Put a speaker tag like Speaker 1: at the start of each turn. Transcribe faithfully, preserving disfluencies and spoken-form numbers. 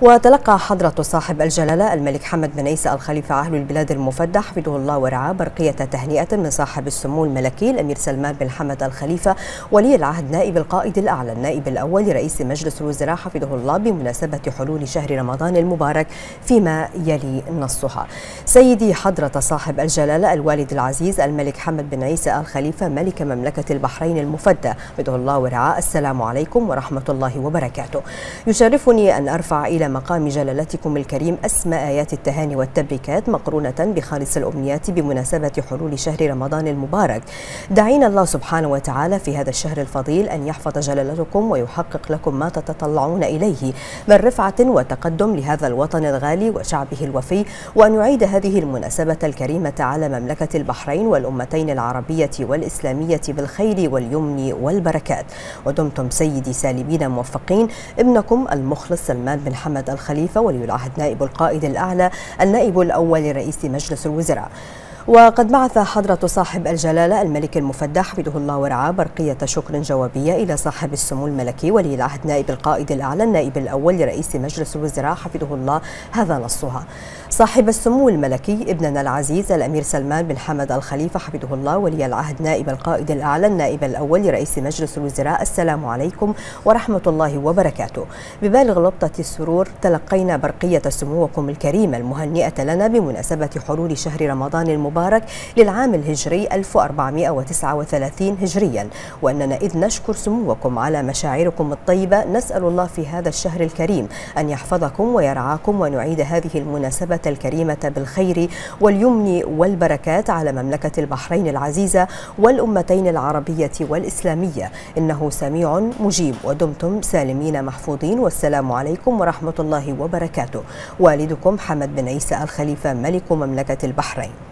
Speaker 1: وتلقى حضرة صاحب الجلالة الملك حمد بن عيسى الخليفة عاهل البلاد المفدى حفظه الله ورعاه برقية تهنئة من صاحب السمو الملكي الأمير سلمان بن حمد الخليفة ولي العهد نائب القائد الأعلى النائب الأول لرئيس مجلس الوزراء حفظه الله بمناسبة حلول شهر رمضان المبارك فيما يلي نصها. سيدي حضرة صاحب الجلالة الوالد العزيز الملك حمد بن عيسى الخليفة ملك مملكة البحرين المفدى حفظه الله ورعاه، السلام عليكم ورحمة الله وبركاته. يشرفني أن أرفع إلى مقام جلالتكم الكريم أسمى آيات التهاني والتبريكات مقرونة بخالص الأمنيات بمناسبة حلول شهر رمضان المبارك. دعينا الله سبحانه وتعالى في هذا الشهر الفضيل أن يحفظ جلالتكم ويحقق لكم ما تتطلعون إليه من رفعة وتقدم لهذا الوطن الغالي وشعبه الوفي، وأن يعيد هذه المناسبة الكريمة على مملكة البحرين والأمتين العربية والإسلامية بالخير واليمن والبركات. ودمتم سيدي سالمين موفقين. ابنكم المخلص سلمان بن حمد الخليفة ولي العهد نائب القائد الأعلى النائب الأول لرئيس مجلس الوزراء. وقد بعث حضرة صاحب الجلالة الملك المفدى حفظه الله ورعاه برقية شكر جوابية إلى صاحب السمو الملكي ولي العهد نائب القائد الأعلى النائب الأول لرئيس مجلس الوزراء حفظه الله، هذا نصها: صاحب السمو الملكي ابننا العزيز الأمير سلمان بن حمد الخليفة حفظه الله ولي العهد نائب القائد الأعلى النائب الأول لرئيس مجلس الوزراء، السلام عليكم ورحمة الله وبركاته. ببالغ لبطة السرور تلقينا برقية سموكم الكريمة المهنئة لنا بمناسبة حلول شهر رمضان المبارك مبارك للعام الهجري ألف وأربعمائة وتسعة وثلاثين هجريا، وأننا إذ نشكر سموكم على مشاعركم الطيبة نسأل الله في هذا الشهر الكريم أن يحفظكم ويرعاكم ونعيد هذه المناسبة الكريمة بالخير واليمن والبركات على مملكة البحرين العزيزة والأمتين العربية والإسلامية، إنه سميع مجيب. ودمتم سالمين محفوظين، والسلام عليكم ورحمة الله وبركاته. والدكم حمد بن عيسى الخليفة ملك مملكة البحرين.